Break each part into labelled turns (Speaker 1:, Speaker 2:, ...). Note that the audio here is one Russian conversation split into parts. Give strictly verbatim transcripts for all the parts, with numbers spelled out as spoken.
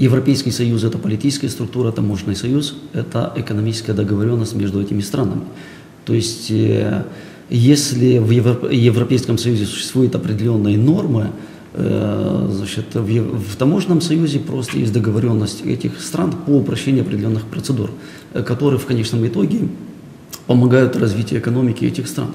Speaker 1: Европейский Союз – это политическая структура, таможенный союз – это экономическая договоренность между этими странами. То есть, если в Европейском Союзе существуют определенные нормы, значит, в таможенном союзе просто есть договоренность этих стран по упрощению определенных процедур, которые в конечном итоге помогают развитию экономики этих стран.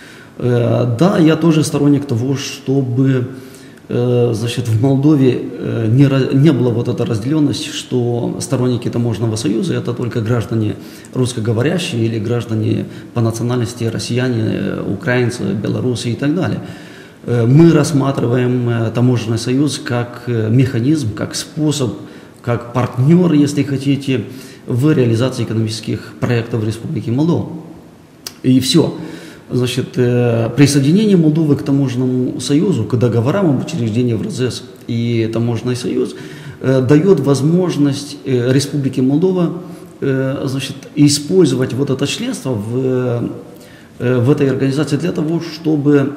Speaker 1: Да, я тоже сторонник того, чтобы, значит, в Молдове не, не была вот эта разделенность, что сторонники таможенного союза – это только граждане русскоговорящие или граждане по национальности россияне, украинцы, белорусы и так далее. Мы рассматриваем таможенный союз как механизм, как способ, как партнер, если хотите, в реализации экономических проектов Республики Молдова. И все. Значит, присоединение Молдовы к таможенному союзу, к договорам об учреждении в РЗС и таможенный союз дает возможность Республике Молдова, значит, использовать вот это членство в, в этой организации для того, чтобы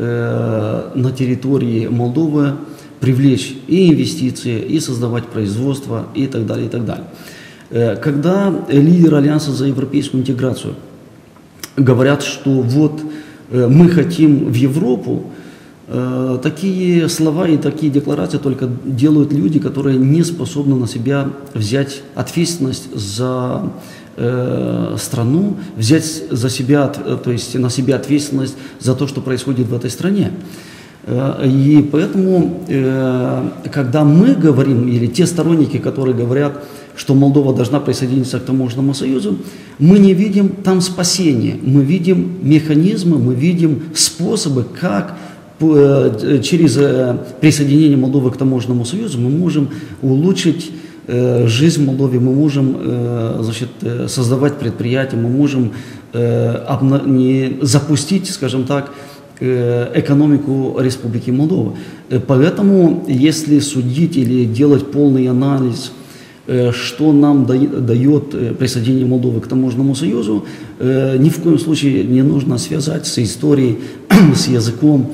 Speaker 1: на территории Молдовы привлечь и инвестиции, и создавать производство, и так далее, и так далее. Когда лидеры Альянса за европейскую интеграцию говорят, что вот мы хотим в Европу, такие слова и такие декларации только делают люди, которые не способны на себя взять ответственность за страну, взять за себя, то есть на себя ответственность за то, что происходит в этой стране. И поэтому, когда мы говорим, или те сторонники, которые говорят, что Молдова должна присоединиться к таможенному союзу, мы не видим там спасения, мы видим механизмы, мы видим способы, как через присоединение Молдовы к таможенному союзу мы можем улучшить жизнь в Молдове, мы можем, значит, создавать предприятия, мы можем запустить, скажем так, экономику Республики Молдова. Поэтому, если судить или делать полный анализ, что нам дает присоединение Молдовы к таможенному союзу, ни в коем случае не нужно связать с историей, с языком,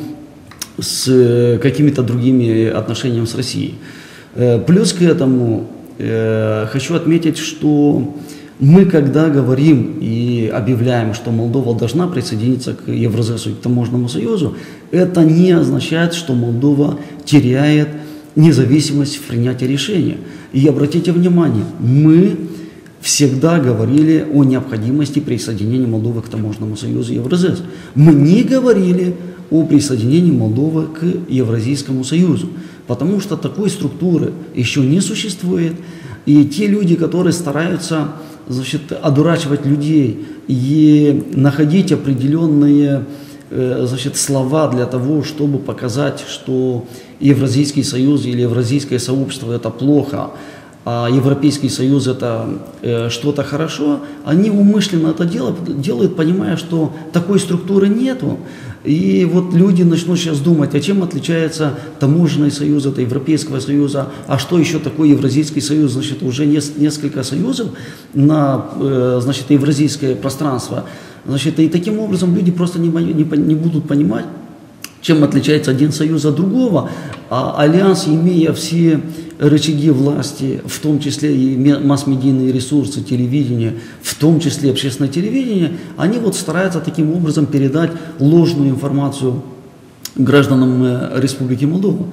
Speaker 1: с какими-то другими отношениями с Россией. Плюс к этому хочу отметить, что мы, когда говорим и объявляем, что Молдова должна присоединиться к Евразесу и к таможенному союзу, это не означает, что Молдова теряет независимость в принятии решения. И обратите внимание, мы всегда говорили о необходимости присоединения Молдовы к таможенному союзу и Евразес. Мы не говорили о присоединении Молдовы к Евразийскому союзу, потому что такой структуры еще не существует. И те люди, которые стараются, значит, одурачивать людей и находить определенные, значит, слова для того, чтобы показать, что Евразийский союз или Евразийское сообщество – это плохо, а Европейский союз – это э, что-то хорошо, они умышленно это делают, делают, понимая, что такой структуры нету. И вот люди начнут сейчас думать, а чем отличается таможенный союз от Европейского союза, а что еще такое Евразийский союз, значит, уже несколько союзов на, э, значит, евразийское пространство. Значит, и таким образом люди просто не, не, не будут понимать, чем отличается один союз от другого, а альянс, имея все рычаги власти, в том числе и масс-медийные ресурсы, телевидение, в том числе общественное телевидение, они вот стараются таким образом передать ложную информацию гражданам Республики Молдова.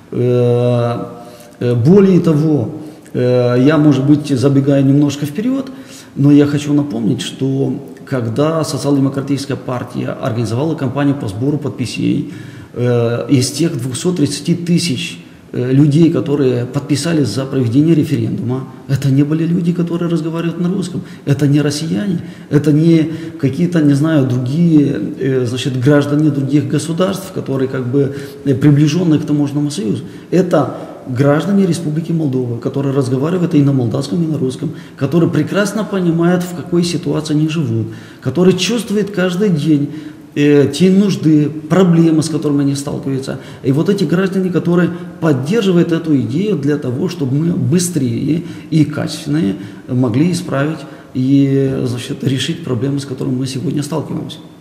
Speaker 1: Более того, я, может быть, забегаю немножко вперед, но я хочу напомнить, что когда социал-демократическая партия организовала кампанию по сбору подписей, э, из тех двухсот тридцати тысяч э, людей, которые подписались за проведение референдума, это не были люди, которые разговаривают на русском, это не россияне, это не какие-то, не знаю, другие, э, значит, граждане других государств, которые как бы приближенные к таможенному союзу. Это граждане Республики Молдова, которые разговаривают и на молдавском, и на русском, которые прекрасно понимают, в какой ситуации они живут, которые чувствуют каждый день э, те нужды, проблемы, с которыми они сталкиваются. И вот эти граждане, которые поддерживают эту идею для того, чтобы мы быстрее и качественнее могли исправить и, значит, решить проблемы, с которыми мы сегодня сталкиваемся.